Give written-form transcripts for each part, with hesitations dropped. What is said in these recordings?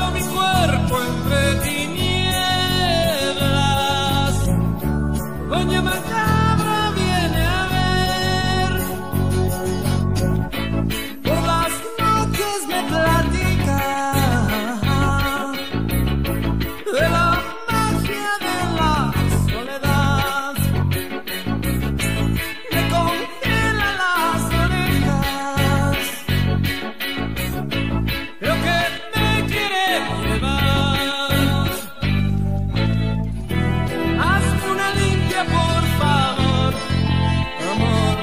mi cuerpo entre tinieblas. Doña Macabra viene a ver. Por las noches me platica de la magia de la soledad. Me congela las orejas. Creo que me quiere llevar. Hazme una limpia, por favor, amor.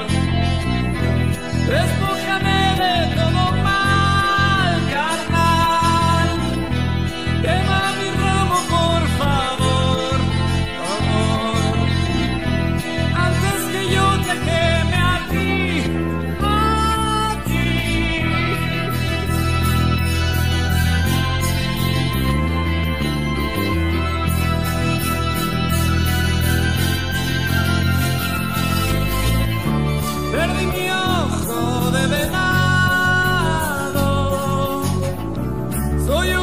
Despójame de todo mal, carnal. Quema mi ramo, por favor, amor. Antes que yo te queme a ti, a ti. Perdí mi ojo de venado. Soy